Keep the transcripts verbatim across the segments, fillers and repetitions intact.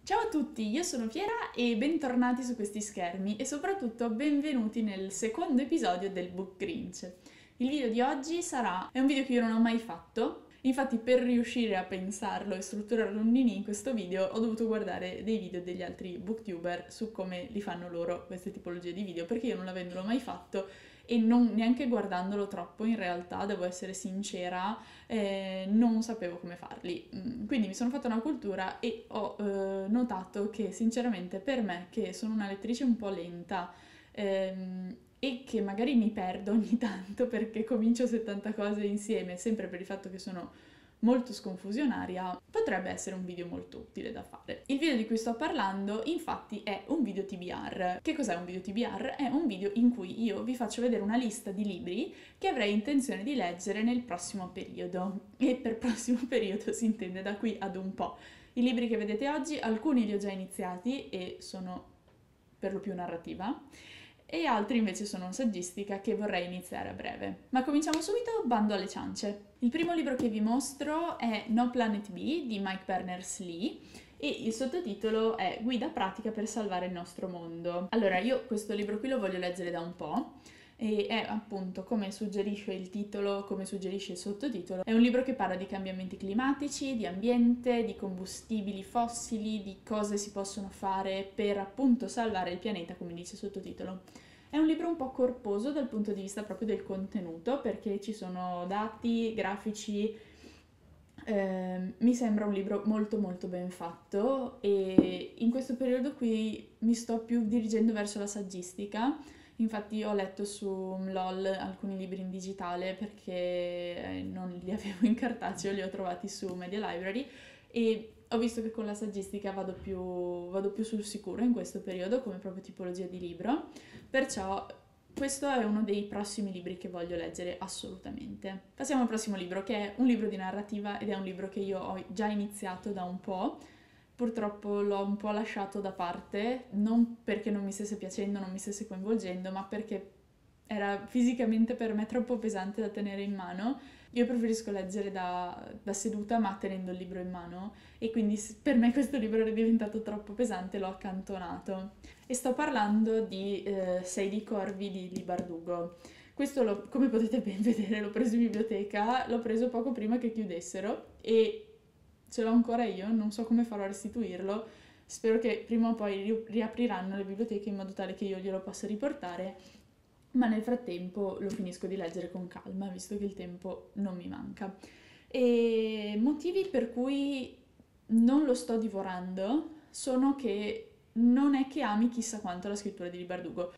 Ciao a tutti, io sono Fiera e bentornati su questi schermi e soprattutto benvenuti nel secondo episodio del Book Grinch. Il video di oggi sarà... è un video che io non ho mai fatto, infatti per riuscire a pensarlo e strutturarlo in questo video ho dovuto guardare dei video degli altri booktuber su come li fanno loro queste tipologie di video, perché io non l'avendolo mai fatto e non, neanche guardandolo troppo in realtà, devo essere sincera, eh, non sapevo come farli. Mm, Quindi mi sono fatta una cultura e ho eh, notato che sinceramente per me, che sono una lettrice un po' lenta, ehm, e che magari mi perdo ogni tanto perché comincio settanta cose insieme, sempre per il fatto che sono molto sconfusionaria, potrebbe essere un video molto utile da fare. Il video di cui sto parlando infatti è un video T B R. Che cos'è un video T B R? È un video in cui io vi faccio vedere una lista di libri che avrei intenzione di leggere nel prossimo periodo, e per prossimo periodo si intende da qui ad un po'. I libri che vedete oggi, alcuni li ho già iniziati e sono per lo più narrativa, e altri invece sono saggistica che vorrei iniziare a breve. Ma cominciamo subito, bando alle ciance. Il primo libro che vi mostro è No Planet B di Mike Berners-Lee e il sottotitolo è Guida pratica per salvare il nostro mondo. Allora, io questo libro qui lo voglio leggere da un po'. E è appunto, come suggerisce il titolo, come suggerisce il sottotitolo, è un libro che parla di cambiamenti climatici, di ambiente, di combustibili fossili, di cose si possono fare per appunto salvare il pianeta, come dice il sottotitolo. È un libro un po' corposo dal punto di vista proprio del contenuto, perché ci sono dati, grafici. Eh, mi sembra un libro molto molto ben fatto e in questo periodo qui mi sto più dirigendo verso la saggistica. Infatti ho letto su LOL alcuni libri in digitale perché eh, non li avevo in cartaceo, li ho trovati su Media Library e ho visto che con la saggistica vado più, vado più sul sicuro in questo periodo come proprio tipologia di libro, perciò questo è uno dei prossimi libri che voglio leggere assolutamente. Passiamo al prossimo libro, che è un libro di narrativa ed è un libro che io ho già iniziato da un po'. Purtroppo l'ho un po' lasciato da parte, non perché non mi stesse piacendo, non mi stesse coinvolgendo, ma perché era fisicamente per me troppo pesante da tenere in mano. Io preferisco leggere da, da seduta ma tenendo il libro in mano e quindi per me questo libro era diventato troppo pesante, l'ho accantonato. E sto parlando di eh, Sei di Corvi di Li Bardugo. Questo, lo, come potete ben vedere, l'ho preso in biblioteca, l'ho preso poco prima che chiudessero e ce l'ho ancora io, non so come farò a restituirlo. Spero che prima o poi riapriranno le biblioteche in modo tale che io glielo possa riportare, ma nel frattempo lo finisco di leggere con calma, visto che il tempo non mi manca. E motivi per cui non lo sto divorando sono che non è che ami chissà quanto la scrittura di Li Bardugo.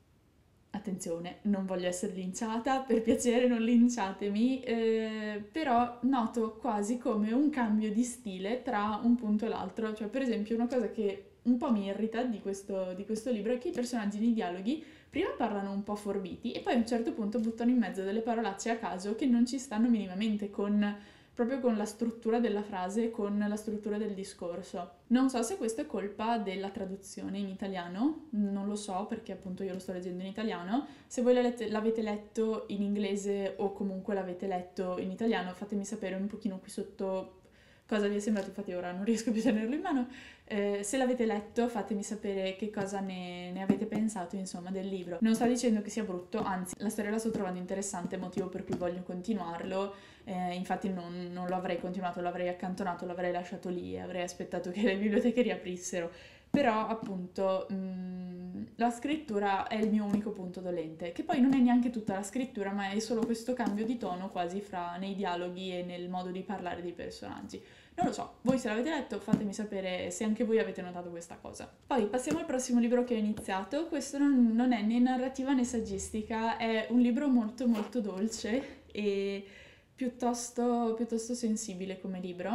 Attenzione, non voglio essere linciata, per piacere non linciatemi, eh, però noto quasi come un cambio di stile tra un punto e l'altro. Cioè, per esempio, una cosa che un po' mi irrita di questo, di questo libro è che i personaggi nei dialoghi prima parlano un po' forbiti e poi a un certo punto buttano in mezzo delle parolacce a caso che non ci stanno minimamente con... proprio con la struttura della frase, con la struttura del discorso. Non so se questo è colpa della traduzione in italiano, non lo so perché appunto io lo sto leggendo in italiano. Se voi l'avete letto in inglese o comunque l'avete letto in italiano, fatemi sapere un pochino qui sotto cosa vi è sembrato, infatti ora non riesco più a tenerlo in mano. Eh, se l'avete letto fatemi sapere che cosa ne, ne avete pensato insomma del libro. Non sto dicendo che sia brutto, anzi la storia la sto trovando interessante, motivo per cui voglio continuarlo. Eh, infatti non, non lo avrei continuato, l'avrei accantonato, l'avrei lasciato lì e avrei aspettato che le biblioteche riaprissero. Però appunto mh, la scrittura è il mio unico punto dolente, che poi non è neanche tutta la scrittura, ma è solo questo cambio di tono quasi fra nei dialoghi e nel modo di parlare dei personaggi. Non lo so, voi se l'avete letto fatemi sapere se anche voi avete notato questa cosa. Poi passiamo al prossimo libro che ho iniziato. Questo non, non è né narrativa né saggistica, è un libro molto molto dolce e piuttosto, piuttosto sensibile come libro,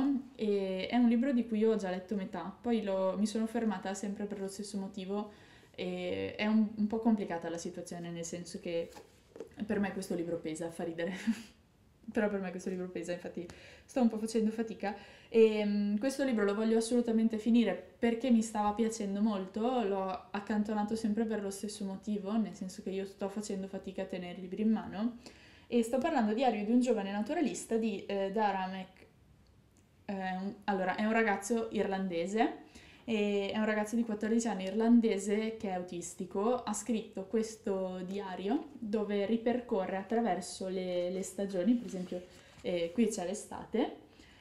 e è un libro di cui io ho già letto metà, poi lo- mi sono fermata sempre per lo stesso motivo e è un, un po' complicata la situazione, nel senso che per me questo libro pesa, fa ridere. Però per me questo libro pesa, infatti sto un po' facendo fatica e mm, questo libro lo voglio assolutamente finire perché mi stava piacendo molto, l'ho accantonato sempre per lo stesso motivo, nel senso che io sto facendo fatica a tenere i libri in mano e sto parlando di Diario di un giovane naturalista di eh, Dara Mac... eh, un- allora, è un ragazzo irlandese e è un ragazzo di quattordici anni irlandese che è autistico. Ha scritto questo diario dove ripercorre attraverso le, le stagioni, per esempio eh, qui c'è l'estate,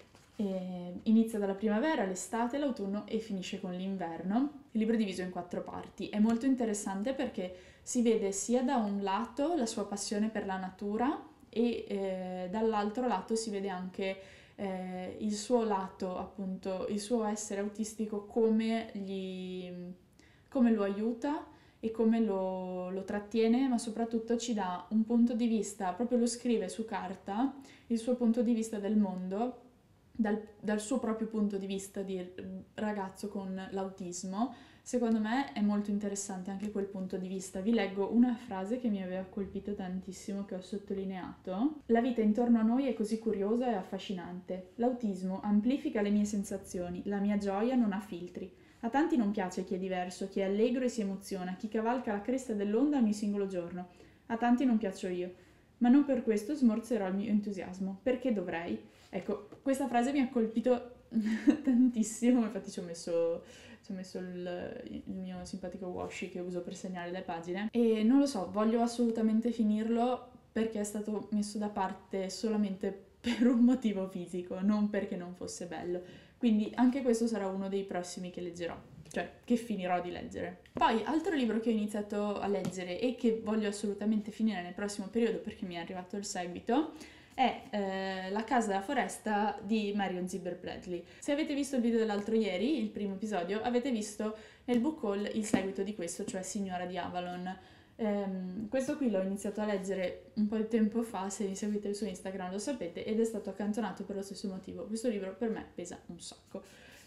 e inizia dalla primavera, l'estate, l'autunno e finisce con l'inverno. Il libro è diviso in quattro parti. È molto interessante perché si vede sia da un lato la sua passione per la natura e eh, dall'altro lato si vede anche eh, il suo lato, appunto, il suo essere autistico, come, gli, come lo aiuta e come lo, lo trattiene, ma soprattutto ci dà un punto di vista, proprio lo scrive su carta, il suo punto di vista del mondo, dal, dal suo proprio punto di vista di ragazzo con l'autismo. Secondo me è molto interessante anche quel punto di vista. Vi leggo una frase che mi aveva colpito tantissimo, che ho sottolineato. La vita intorno a noi è così curiosa e affascinante. L'autismo amplifica le mie sensazioni, la mia gioia non ha filtri. A tanti non piace chi è diverso, chi è allegro e si emoziona, chi cavalca la cresta dell'onda ogni singolo giorno. A tanti non piaccio io, ma non per questo smorzerò il mio entusiasmo. Perché dovrei? Ecco, questa frase mi ha colpito tantissimo, infatti ci ho messo... ci ho messo il, il mio simpatico washi che uso per segnare le pagine e non lo so, voglio assolutamente finirlo perché è stato messo da parte solamente per un motivo fisico, non perché non fosse bello. Quindi anche questo sarà uno dei prossimi che leggerò, cioè che finirò di leggere. Poi, altro libro che ho iniziato a leggere e che voglio assolutamente finire nel prossimo periodo perché mi è arrivato il seguito, è eh, La casa della foresta di Marion Zimmer Bradley. Se avete visto il video dell'altro ieri, il primo episodio, avete visto nel book haul il seguito di questo, cioè Signora di Avalon. Ehm, questo qui l'ho iniziato a leggere un po' di tempo fa, se mi seguite su Instagram lo sapete, ed è stato accantonato per lo stesso motivo. Questo libro per me pesa un sacco.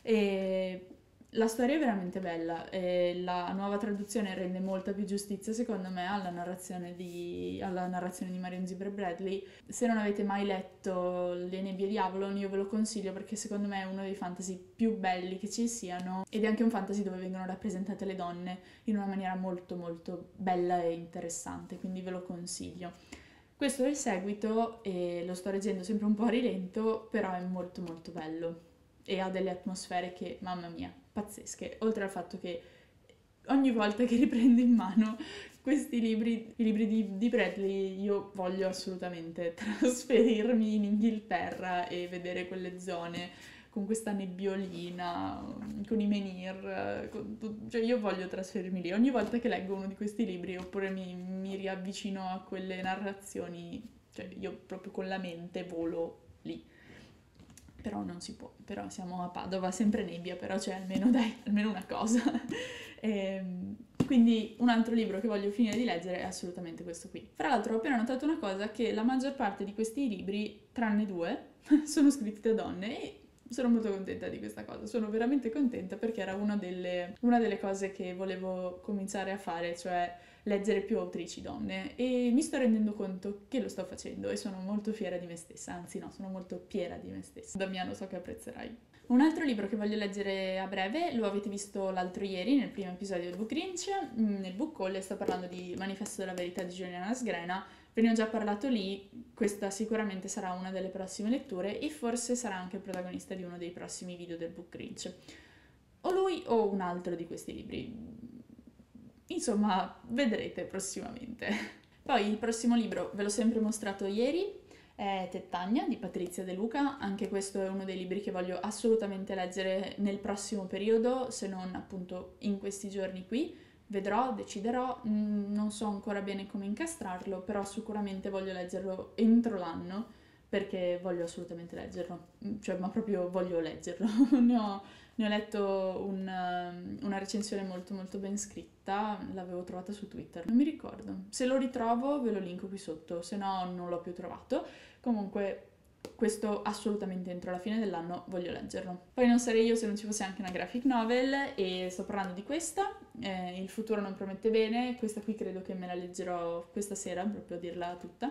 E la storia è veramente bella e la nuova traduzione rende molta più giustizia secondo me alla narrazione di, alla narrazione di Marion Zimmer Bradley. Se non avete mai letto Le nebbie di Avalon io ve lo consiglio perché secondo me è uno dei fantasy più belli che ci siano ed è anche un fantasy dove vengono rappresentate le donne in una maniera molto molto bella e interessante, quindi ve lo consiglio. Questo è il seguito e lo sto leggendo sempre un po' a rilento, però è molto molto bello e ha delle atmosfere che, mamma mia, pazzesche, oltre al fatto che ogni volta che riprendo in mano questi libri, i libri di, di Bradley, io voglio assolutamente trasferirmi in Inghilterra e vedere quelle zone con questa nebbiolina, con i menhir, con, cioè io voglio trasferirmi lì. Ogni volta che leggo uno di questi libri oppure mi, mi riavvicino a quelle narrazioni, cioè io proprio con la mente volo lì. Però non si può, però siamo a Padova, sempre nebbia, però c'è almeno, dai, almeno una cosa. E, quindi un altro libro che voglio finire di leggere è assolutamente questo qui. Fra l'altro ho appena notato una cosa, che la maggior parte di questi libri, tranne due, sono scritti da donne e sono molto contenta di questa cosa, sono veramente contenta perché era una delle, una delle cose che volevo cominciare a fare, cioè leggere più autrici donne e mi sto rendendo conto che lo sto facendo e sono molto fiera di me stessa, anzi no, sono molto fiera di me stessa. Damiano, so che apprezzerai. Un altro libro che voglio leggere a breve, lo avete visto l'altro ieri nel primo episodio del Book Grinch, nel book haul, sto parlando di Manifesto della verità di Juliana Sgrena. Ve ne ho già parlato lì, questa sicuramente sarà una delle prossime letture e forse sarà anche il protagonista di uno dei prossimi video del Book Grinch. O lui o un altro di questi libri. Insomma, vedrete prossimamente. Poi il prossimo libro ve l'ho sempre mostrato ieri, è Tettagna di Patrizia De Luca. Anche questo è uno dei libri che voglio assolutamente leggere nel prossimo periodo, se non appunto in questi giorni qui. Vedrò, deciderò, non so ancora bene come incastrarlo, però sicuramente voglio leggerlo entro l'anno perché voglio assolutamente leggerlo, cioè ma proprio voglio leggerlo. ne, ho, ne ho letto un, una recensione molto molto ben scritta, l'avevo trovata su Twitter, non mi ricordo. Se lo ritrovo ve lo linko qui sotto, se no non l'ho più trovato. Comunque questo assolutamente entro la fine dell'anno voglio leggerlo. Poi non sarei io se non ci fosse anche una graphic novel e sto parlando di questa, eh, Il futuro non promette bene, questa qui credo che me la leggerò questa sera, proprio a dirla tutta,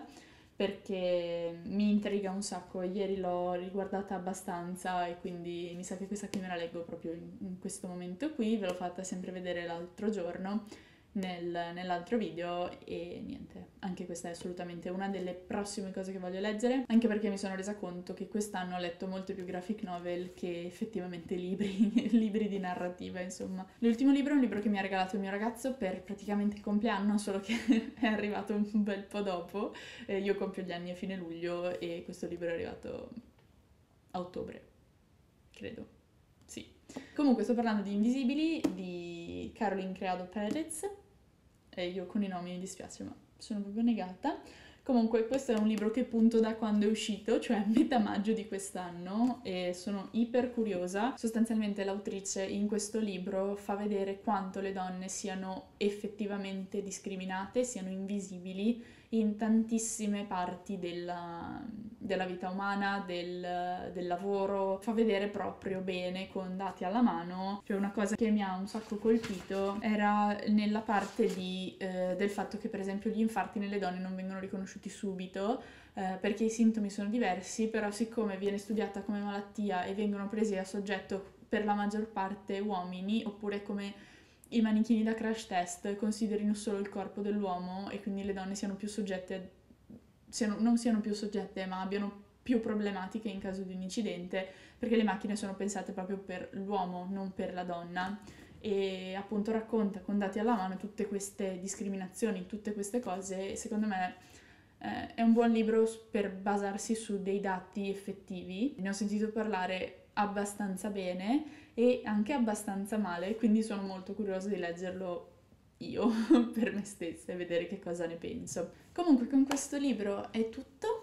perché mi intriga un sacco, ieri l'ho riguardata abbastanza e quindi mi sa che questa qui me la leggo proprio in, in questo momento qui, ve l'ho fatta sempre vedere l'altro giorno nel- nell'altro video e niente, anche questa è assolutamente una delle prossime cose che voglio leggere, anche perché mi sono resa conto che quest'anno ho letto molte più graphic novel che effettivamente libri, libri di narrativa, insomma. L'ultimo libro è un libro che mi ha regalato il mio ragazzo per praticamente il compleanno, solo che è arrivato un bel po' dopo. Eh, io compio gli anni a fine luglio e questo libro è arrivato a ottobre, credo. Sì. Comunque sto parlando di Invisibili di Caroline Criado Perez. E io con i nomi mi dispiace, ma sono proprio negata. Comunque questo è un libro che punto da quando è uscito, cioè a metà maggio di quest'anno, e sono iper curiosa. Sostanzialmente l'autrice in questo libro fa vedere quanto le donne siano effettivamente discriminate, siano invisibili in tantissime parti della, della vita umana, del, del lavoro. Fa vedere proprio bene, con dati alla mano. Cioè una cosa che mi ha un sacco colpito era nella parte di, eh, del fatto che per esempio gli infarti nelle donne non vengono riconosciuti subito, eh, perché i sintomi sono diversi, però siccome viene studiata come malattia e vengono presi a soggetto per la maggior parte uomini, oppure come i manichini da crash test considerino solo il corpo dell'uomo e quindi le donne siano più soggette, siano, non siano più soggette, ma abbiano più problematiche in caso di un incidente, perché le macchine sono pensate proprio per l'uomo, non per la donna. E appunto racconta con dati alla mano tutte queste discriminazioni, tutte queste cose, e secondo me eh, è un buon libro per basarsi su dei dati effettivi. Ne ho sentito parlare abbastanza bene e anche abbastanza male, quindi sono molto curiosa di leggerlo io per me stessa e vedere che cosa ne penso. Comunque con questo libro è tutto.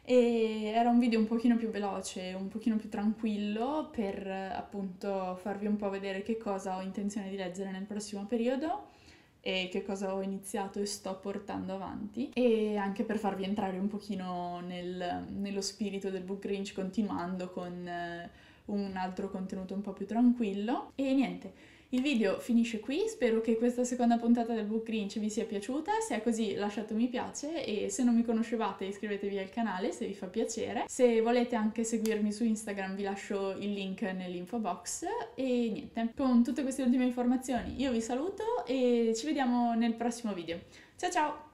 E era un video un pochino più veloce, un pochino più tranquillo per appunto farvi un po' vedere che cosa ho intenzione di leggere nel prossimo periodo e che cosa ho iniziato e sto portando avanti, e anche per farvi entrare un pochino nel- nello spirito del book Grinch, continuando con eh, un altro contenuto un po' più tranquillo. E niente, il video finisce qui, spero che questa seconda puntata del book Grinch vi sia piaciuta. Se è così lasciate un mi piace, e se non mi conoscevate iscrivetevi al canale se vi fa piacere. Se volete anche seguirmi su Instagram vi lascio il link nell'info box. E niente, con tutte queste ultime informazioni io vi saluto e ci vediamo nel prossimo video. Ciao ciao!